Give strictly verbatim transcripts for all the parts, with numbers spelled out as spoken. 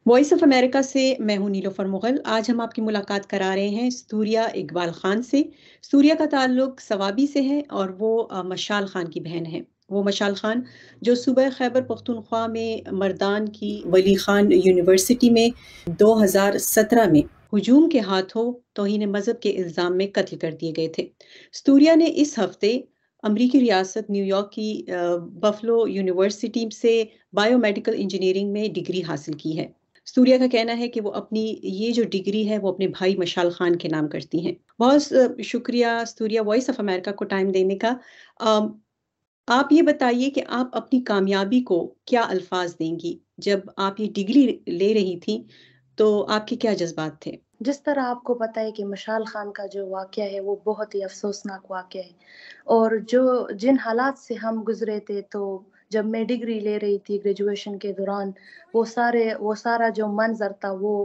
Voice of America से मैं हूं नीलोफर मुगल। आज हम आपकी मुलाकात करा रहे हैं स्तूरिया इकबाल खान से। स्तूरिया का ताल्लुक सवाबी से है और वो अ, मशाल खान की बहन है। वो मशाल खान जो सूबह खैबर पख्तूनख्वा में मर्दान की वली खान यूनिवर्सिटी में दो हज़ार सत्रह में हुजूम के हाथों तौहीन मजहब के इल्ज़ाम में कत्ल कर दिए गए थे। स्तूरिया ने इस हफ्ते अमरीकी रियासत न्यूयॉर्क की अ, बफलो यूनिवर्सिटी से बायोमेडिकल इंजीनियरिंग में डिग्री हासिल की है। सूर्या का कहना है कि वो अपनी ये जो डिग्री है वो अपने भाई मशाल खान के नाम करती हैं। बहुत अ, शुक्रिया सूर्या वॉइस ऑफ अमेरिका को टाइम देने का। अम, आप ये बताइए कि आप अपनी कामयाबी को क्या अल्फाज देंगी? जब आप ये डिग्री ले रही थी तो आपके क्या जज्बात थे? जिस तरह आपको पता है कि मशाल खान का जो वाक़या है वो बहुत ही अफ़सोसनाक वाक़या है और जो जिन हालात से हम गुज़रे थे, तो जब मैं डिग्री ले रही थी ग्रेजुएशन के दौरान, वो सारे वो सारा जो मंज़र था वो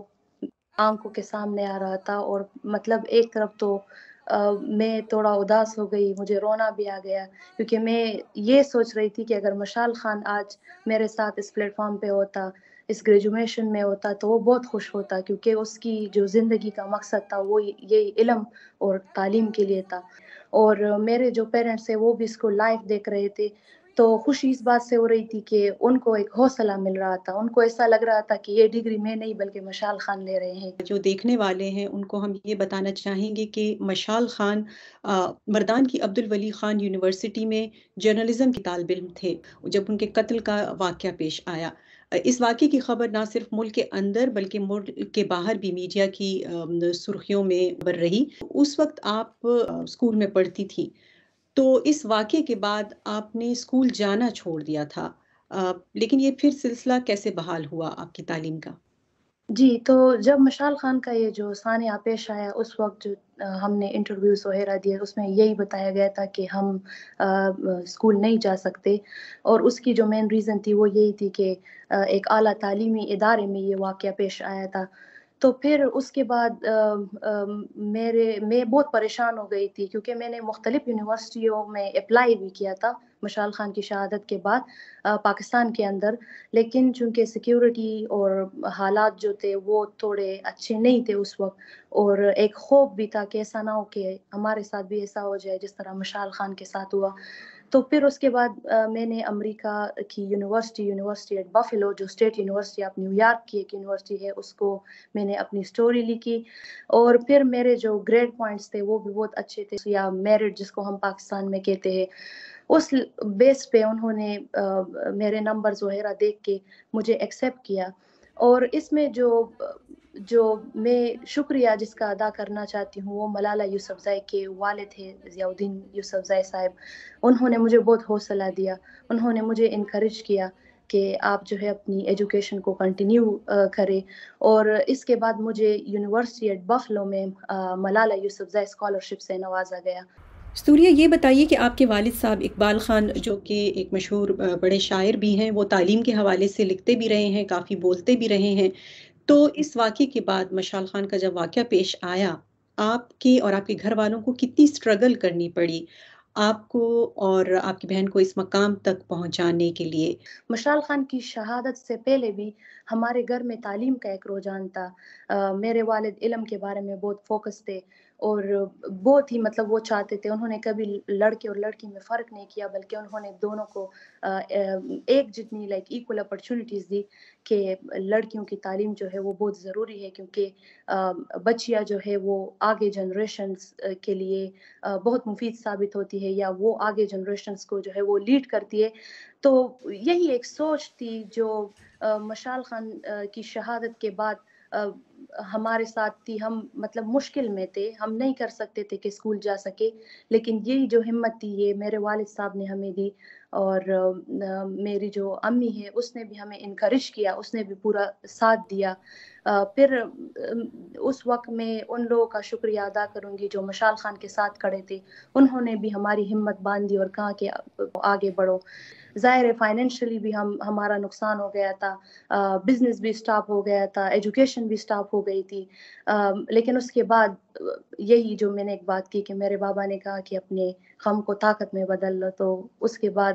आँखों के सामने आ रहा था और मतलब एक तरफ तो अ, मैं थोड़ा उदास हो गई, मुझे रोना भी आ गया क्योंकि मैं ये सोच रही थी कि अगर मशाल खान आज मेरे साथ इस प्लेटफ़ॉर्म पे होता, इस ग्रेजुएशन में होता, तो वो बहुत खुश होता क्योंकि उसकी जो ज़िंदगी का मकसद था वो य ये इल्म और तालीम के लिए था। और मेरे जो पेरेंट्स हैं वो भी इसको लाइव देख रहे थे, तो खुशी इस बात से हो रही थी कि उनको एक हौसला मिल रहा था। उनको ऐसा लग रहा था कि ये डिग्री मैं नहीं बल्कि मशाल खान ले रहे हैं। जो देखने वाले हैं उनको हम ये बताना चाहेंगे कि मशाल खान अ, मर्दान की अब्दुल वली खान यूनिवर्सिटी में जर्नलिज्म की तालिब इल्म थे जब उनके कत्ल का वाक़या पेश आया। अ, इस वाक़ये की खबर ना सिर्फ मुल्क के अंदर बल्कि मुल्क के बाहर भी मीडिया की अम, सुर्खियों में बर रही। उस वक्त आप अ, स्कूल में पढ़ती थी, तो इस वाक़ये के बाद आपने स्कूल जाना छोड़ दिया था। अ, लेकिन ये फिर सिलसिला कैसे बहाल हुआ आपकी तालीम का? जी, तो जब मशाल खान का ये जो सान्या पेश आया उस वक़्त जो अ, हमने इंटरव्यूज़ वग़ैरह दिए उसमें यही बताया गया था कि हम अ, ब स्कूल नहीं जा सकते और उसकी जो मेन रीज़न थी वो यही थी कि अ, एक आला तालीमी इदारे में ये वाक़या पेश आया था। तो फिर उसके बाद अ, अ, मेरे मैं बहुत परेशान हो गई थी क्योंकि मैंने मुख्तलिफ़ यूनिवर्सिटियों में अप्लाई भी किया था मशाल खान की शहादत के बाद अ, पाकिस्तान के अंदर। लेकिन चूँकि सिक्योरिटी और हालात जो थे वो थोड़े अच्छे नहीं थे उस वक़्त और एक ख़ौफ़ भी था कि ऐसा ना हो कि हमारे साथ भी ऐसा हो जाए जिस तरह मशाल खान के साथ हुआ। तो फिर उसके बाद अ, मैंने अमेरिका की यूनिवर्सिटी यूनिवर्सिटी एट बफेलो जो स्टेट यूनिवर्सिटी ऑफ न्यूयॉर्क की एक यूनिवर्सिटी है, उसको मैंने अपनी स्टोरी लिखी और फिर मेरे जो ग्रेड पॉइंट्स थे वो भी बहुत अच्छे थे या मेरिट जिसको हम पाकिस्तान में कहते हैं। उस ल बेस पे उन्होंने अ, मेरे नंबर्स वग़ैरह देख के मुझे एक्सेप्ट किया और इसमें जो अ, जो मैं शुक्रिया जिसका अदा करना चाहती हूँ, वो मलाला यूसुफ़ज़ई के वालिद हैं, ज़ियाउद्दीन यूसुफ़ज़ई साहब। उन्होंने मुझे बहुत हौसला दिया, उन्होंने मुझे एनकरेज किया कि आप जो है अपनी एजुकेशन को कंटिन्यू अ, करें और इसके बाद मुझे यूनिवर्सिटी एट बफेलो में अ, मलाला यूसुफ़ज़ई स्कॉलरशिप से नवाज़ा गया। स्तूरिया ये बताइए कि आपके वालिद साहब इकबाल खान जो कि एक मशहूर अ, बड़े शायर भी हैं, वो तालीम के हवाले से लिखते भी रहे हैं, काफ़ी बोलते भी रहे हैं। तो इस वाक़ये के बाद मशाल खान का जब वाक़या पेश आया, आपके और आपके घरवालों को कितनी स्ट्रगल करनी पड़ी, आपको और आपकी बहन को इस मकाम तक पहुँचाने के लिए? मशाल खान की शहादत से पहले भी हमारे घर में तालीम का एक रुझान था। अ, मेरे वालिद इल्म के बारे में बहुत फ़ोकस थे और बहुत ही मतलब वो चाहते थे, उन्होंने कभी लड़के और लड़की में फ़र्क नहीं किया बल्कि उन्होंने दोनों को अ अ, एक जितनी लाइक इक्वल अपॉर्च्युनिटीज़ दी कि लड़कियों की तालीम जो है वो बहुत ज़रूरी है क्योंकि अ, बच्चियाँ जो है वो आगे जनरेशन्स अ, के लिए अ, बहुत मुफ़ीद साबित होती है या वो आगे जनरेशन्स को जो है वो लीड करती है। तो यही एक सोच थी जो अ, मशाल खान अ, की शहादत के बाद अ, हमारे साथ थी। हम मतलब मुश्किल में थे, हम नहीं कर सकते थे कि स्कूल जा सके, लेकिन यही जो हिम्मत थी ये मेरे वालिद साहब ने हमें दी और अ, न मेरी जो अम्मी है उसने भी हमें एनकरेज किया, उसने भी पूरा साथ दिया। अ, फिर अम, उस वक़्त मैं उन लोगों का शुक्रिया अदा करूँगी जो मशाल खान के साथ खड़े थे। उन्होंने भी हमारी हिम्मत बाँधी और कहा कि अ, आगे बढ़ो। ज़ाहिर है फाइनेंशियली भी हम हमारा नुकसान हो गया था, अ, बिज़नेस भी स्टॉप हो गया था, एजुकेशन भी स्टॉप हो गई थी। अ, लेकिन उसके बाद अ, यही जो मैंने एक बात की कि मेरे बाबा ने कहा कि अपने गम को ताकत में बदल लो, तो उसके बाद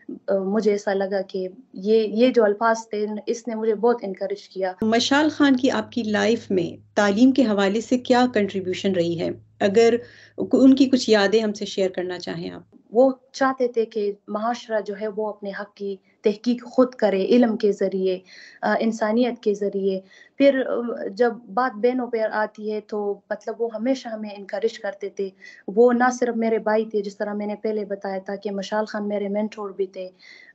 مجھے ایسا لگا کہ یہ یہ جو الفاظ تھے اس نے مجھے بہت انکریج کیا۔ مشال خان کی آپ کی لائف میں تعلیم کے حوالے سے کیا کنٹریبیوشن رہی ہے؟ اگر ان کی کچھ یادیں ہم سے شیئر کرنا چاہیں آپ۔ وہ چاہتے تھے کہ معاشرہ جو ہے وہ اپنے حق کی تحقیق خود کرے، علم کے ذریعے، انسانیت کے ذریعے۔ پھر جب بات بہنوں پہ آتی ہے تو مطلب وہ ہمیشہ ہمیں انکریج کرتے تھے۔ وہ نہ صرف میرے بھائی تھے، جس طرح میں نے پہلے بتایا تھا کہ مشال خان میرے مینٹور بھی تھے،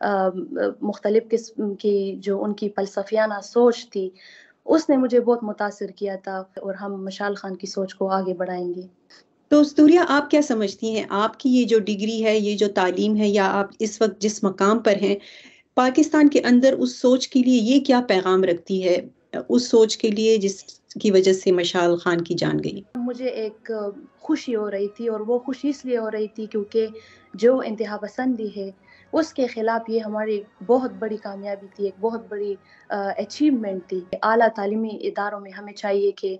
مختلف قسم کی جو ان کی فلسفیانہ سوچ تھی اس نے مجھے بہت متاثر کیا تھا، اور ہم مشال خان کی سوچ کو آگے بڑھائیں گے۔ تو سوریا، آپ کیا سمجھتی ہیں آپ کی یہ جو ڈگری ہے، یہ جو تعلیم ہے، یا آپ اس وقت جس مقام پر ہیں پاکستان کے اندر، اس سوچ کے لیے یہ کیا پیغام رکھتی ہے، اس سوچ کے لیے جس کی وجہ سے مشال خان کی جان گئی؟ مجھے ایک خوشی ہو رہی تھی، اور وہ خوشی اس لیے ہو رہی تھی کیونکہ جو انتہا پسندی ہے اس کے خلاف یہ ہماری بہت بڑی کامیابی تھی، ایک بہت بڑی اچیومنٹ تھی۔ اعلیٰ تعلیمی اداروں میں ہمیں چاہیے کہ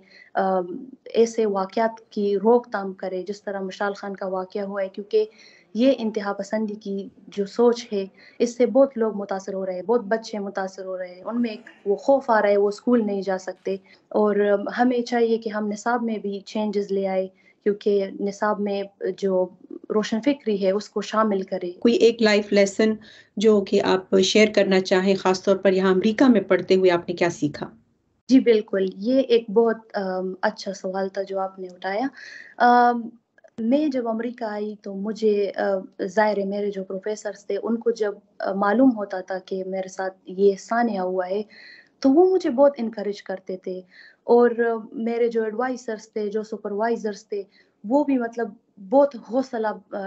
ایسے واقعات کی روک تھام کرے جس طرح مشال خان کا واقعہ ہوا ہے، کیونکہ یہ انتہا پسندی کی جو سوچ ہے اس سے بہت لوگ متاثر ہو رہے ہیں، بہت بچے متاثر ہو رہے ہیں، ان میں ایک وہ خوف آ رہا ہے، وہ اسکول نہیں جا سکتے۔ اور ہمیں چاہیے کہ ہم نصاب میں بھی چینجز لے آئے، کیونکہ نصاب میں جو روشن فکری ہے اس کو شامل کرے۔ کوئی ایک لائف لیسن جو کہ آپ شیئر کرنا چاہیں، خاص طور پر یہاں امریکہ میں پڑھتے ہوئے آپ نے کیا سیکھا؟ جی بالکل، یہ ایک بہت اچھا سوال تھا جو آپ نے اٹھایا۔ میں جب امریکہ آئی تو مجھے ظاہر ہے میرے جو پروفیسرز تھے ان کو جب معلوم ہوتا تھا کہ میرے ساتھ یہ سانحہ ہوا ہے تو وہ مجھے بہت انکریج کرتے تھے، اور میرے جو ایڈوائزرز تھے، جو سپروائزرز تھے، وہ بھی مطلب بہت حوصلہ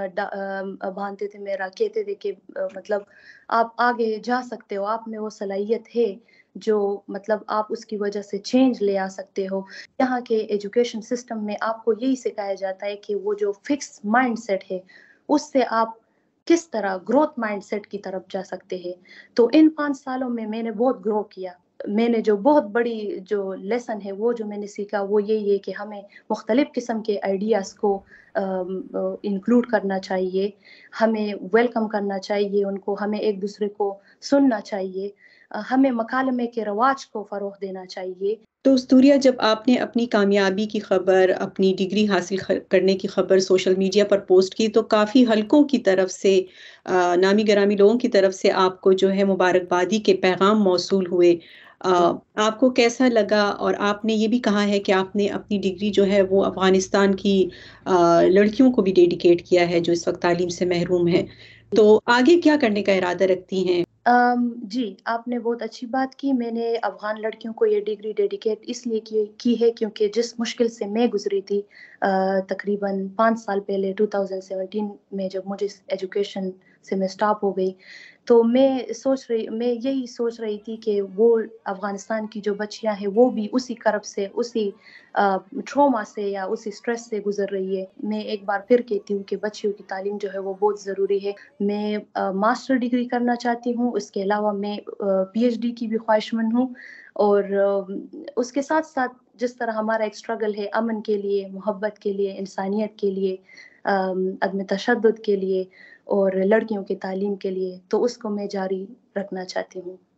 باندھتے تھے میرا، کہتے تھے کہ مطلب آپ آگے جا سکتے ہو، آپ میں وہ صلاحیت ہے جو مطلب آپ اس کی وجہ سے چینج لے آ سکتے ہو۔ یہاں کے ایجوکیشن سسٹم میں آپ کو یہی سکھایا جاتا ہے کہ وہ جو فکس مائنڈ سیٹ ہے اس سے آپ کس طرح گروتھ مائنڈ سیٹ کی طرف جا سکتے ہیں۔ تو ان پانچ سالوں میں میں نے بہت گرو کیا۔ میں نے جو بہت بڑی جو لیسن ہے وہ جو میں نے سیکھا وہ یہی ہے کہ ہمیں مختلف قسم کے آئیڈیاز کو انکلوڈ کرنا چاہیے، ہمیں ویلکم کرنا چاہیے ان کو، ہمیں ایک دوسرے کو سننا چاہیے، ہمیں مکالمے کے رواج کو فروغ دینا چاہیے۔ تو سوریا، جب آپ نے اپنی کامیابی کی خبر، اپنی ڈگری حاصل کرنے کی خبر سوشل میڈیا پر پوسٹ کی تو کافی حلقوں کی طرف سے، نامی گرامی لوگوں کی طرف سے آپ کو جو ہے مبارکبادی کے پیغام موصول ہوئے۔ آپ کو کیسا لگا؟ اور آپ نے یہ بھی کہا ہے کہ آپ نے اپنی ڈگری جو ہے وہ افغانستان کی لڑکیوں کو بھی ڈیڈیکیٹ کیا ہے جو اس وقت تعلیم سے محروم ہیں، تو آگے کیا کرنے کا ارادہ رکھتی ہیں؟ جی، آپ نے بہت اچھی بات کی۔ میں نے افغان لڑکیوں کو یہ ڈگری ڈیڈیکیٹ اس لیے کی کی ہے کیونکہ جس مشکل سے میں گزری تھی تقریباً پانچ سال پہلے دو ہزار سترہ میں، جب مجھے ایجوکیشن سے میں سٹاپ ہو گئی، تو میں سوچ رہی میں یہی سوچ رہی تھی کہ وہ افغانستان کی جو بچیاں ہیں وہ بھی اسی کرب سے، اسی ٹروما سے یا اسی سٹریس سے گزر رہی ہے۔ میں ایک بار پھر کہتی ہوں کہ بچیوں کی تعلیم جو ہے وہ بہت ضروری ہے۔ میں ماسٹر ڈگری کرنا چاہتی ہوں، اس کے علاوہ میں پی ایچ ڈی کی بھی خواہش مند ہوں، اور اس کے ساتھ ساتھ جس طرح ہمارا ایک اسٹرگل ہے امن کے لیے، محبت کے لیے، انسانیت کے لیے، عدم تشدد کے لیے اور لڑکیوں کی تعلیم کے لیے، تو اس کو میں جاری رکھنا چاہتی ہوں۔